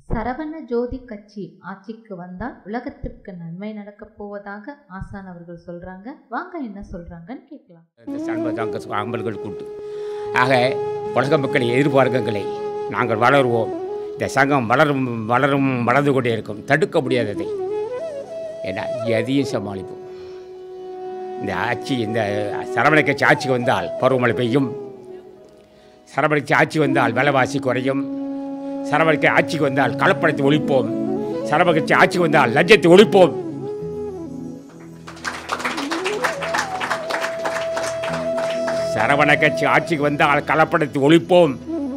சரவண ஜோதி கட்சி ஆட்சிக்கு வந்தால் உலகத்திற்கு நன்மை நடக்கப் போவதாக ஆசான் அவர்கள் சொல்றாங்க. வாங்க என்ன சொல்றாங்கன்னு கேட்கலாம். அம்பல்கள் கூட்டு ஆக உலக மக்களின் எதிர்பார்ப்புகளை நாங்கள் வளருவோம். இந்த சங்கம் வளர்ந்து கொண்டே இருக்கும். தடுக்க முடியாததை ஏன்னா எதையும் சமாளிப்போம். இந்த ஆட்சி இந்த சரவண கட்சி ஆட்சிக்கு வந்தால் பருவமழை பெய்யும். சரவண கட்சி ஆட்சி வந்தால் விலைவாசி குறையும். சரவண கட்சி ஆட்சிக்கு வந்தால் கலப்படத்தை ஒழிப்போம். சரவண கட்சி ஆட்சிக்கு வந்தால் லஞ்சத்தை ஒழிப்போம். சரவண கட்சி ஆட்சிக்கு வந்தால் கலப்படத்தை ஒழிப்போம்.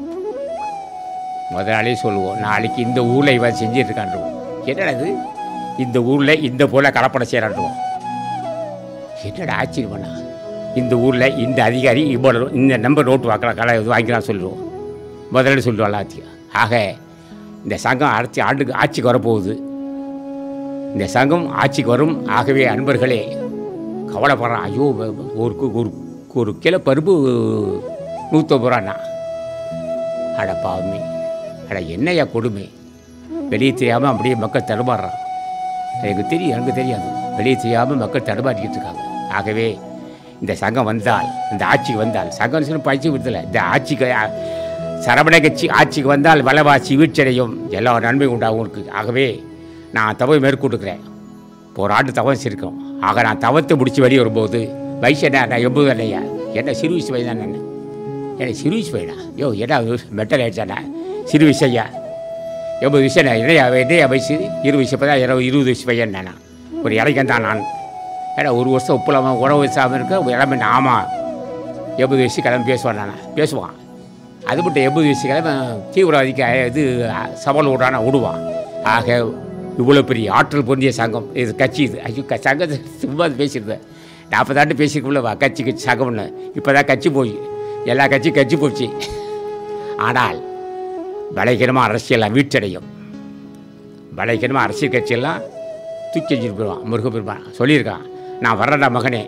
முதலாளி சொல்லுவோம், நாளைக்கு இந்த ஊரில் இவன் செஞ்சுட்டு இருக்கான்டுவோம். என்னடா இந்த ஊரில் இந்த போல கலப்படம் செய்கிறான்டுவோம். என்னடா ஆச்சரியம் பண்ணா இந்த ஊரில் இந்த அதிகாரி இவ்வளோ இந்த நம்பர் நோட்டு வாங்கிக்கலாம் சொல்லுவோம். முதலாளி சொல்லுவோம் எல்லாத்தையும். ஆக இந்த சங்கம் ஆட்சிக்கு வரப்போகுது. இந்த சங்கம் ஆட்சிக்கு வரும். ஆகவே அன்பர்களே கவலைப்படுறான். ஐயோ ஒரு கிலோ பருப்பு 150 ரூபாண்ணா. அட பாவமே, அட என்னையா கொடுமை. வெளியே தெரியாமல் அப்படியே மக்கள் தடுமாறுறான். எனக்கு தெரியாது. வெளியே தெரியாமல் மக்கள் தடுமாறிக்கிட்டு இருக்காங்க. ஆகவே இந்த சங்கம் வந்தால், இந்த ஆட்சிக்கு வந்தால், சங்கம் சொல்லி பயிற்சி விடுதலை, இந்த ஆட்சிக்கு சரவண கட்சி ஆட்சிக்கு வந்தால் விலைவாசி வீழ்ச்சியடையும், எல்லா நன்மையும் உண்டாகும் உங்களுக்கு. ஆகவே நான் தவறை மேற்கொண்டுக்கிறேன். ஒரு ஆண்டு தவம் இருக்கோம். ஆக நான் தவத்தை முடித்து வெளியே வரும்போது வயசு என்ன, நான் 80 இல்லையா, என்ன சிறு வயசு பையன் தான். என்ன சிறு வயசு பையனா? என்ன மெட்டல் ஆகிடுச்சாண்ணா? சிறு வயசையா 80 வயசு என்னையா வயசு? 20 வயசு இப்போ தான் 20 வயசு பையன் நானா? ஒரு இலைக்கன் தான் நான். ஏன்னா ஒரு வருஷம் உப்புலாமல் உணவு வச்சாமல் இருக்க இளமை. ஆமாம், 80 வயசு கிளம்பி பேசுவான். பேசுவான். அது மட்டும் 80 வயசு கிளம்பி தீவிரவாதிக்கு இது சவால் விடுவான். ஆக இவ்வளோ பெரிய ஆற்றல் பொருந்திய சங்கம் இது கட்சி. இது ஐயோ சங்கத்தை சும்மா பேசியிருந்தேன். 40 ஆண்டு பேசிக்குள்ளவா கட்சி சங்கம்னு. இப்போ தான் கட்சி போய் எல்லா கட்சியும் கட்சி போச்சு. ஆனால் பலகீனமாக அரசியலாம் வீழ்ச்சடையும். பலகீனமாக அரசியல் கட்சியெல்லாம் தூக்கி வச்சுட்டு போயிடுவான். முருகப்பெருமான் சொல்லியிருக்கான், நான் வர்றடா மகனே,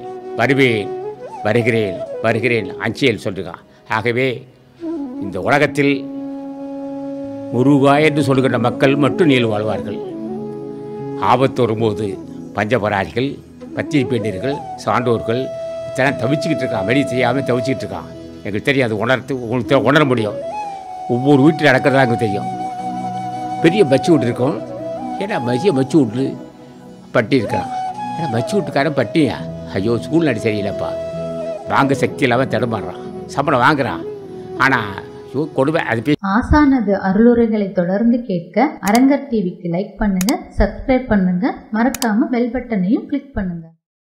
வருகிறேன் அஞ்சியல் சொல்லியிருக்கான். ஆகவே இந்த உலகத்தில் முருகா என்று சொல்லுகின்ற மக்கள் மட்டும் நீள் வாழ்வார்கள். ஆபத்து வரும்போது பஞ்சபராரிகள், பத்திரி பெண்டர்கள், சான்றோர்கள் இதெல்லாம் தவிச்சுக்கிட்டு இருக்கான். வெளியே தெரியாமல் தவிச்சுக்கிட்டு இருக்கான். எனக்கு தெரியும். அது உங்களுக்கு உணர முடியும். ஒவ்வொரு வீட்டில் நடக்கிறதா எனக்கு தெரியும். பெரிய மச்சு வீட்டு இருக்கும். ஏன்னா மச்சு வீட்டு பட்டி இருக்கிறான். ஏன்னா மச்சு வீட்டுக்காரன் பட்டியா? ஐயோ சூழ்நிலை சரியில்லைப்பா, வாங்க சக்தி இல்லாமல் தடுமாறுறான். சம்பளம் வாங்குறான். ஆனால் கொடுமை. அது ஆசானது அருளுரைகளை தொடர்ந்து கேட்க அரங்கர் டிவிக்கு லைக் பண்ணுங்க, சப்ஸ்கிரைப் பண்ணுங்க, மறக்காம பெல் பட்டனையும் கிளிக் பண்ணுங்க.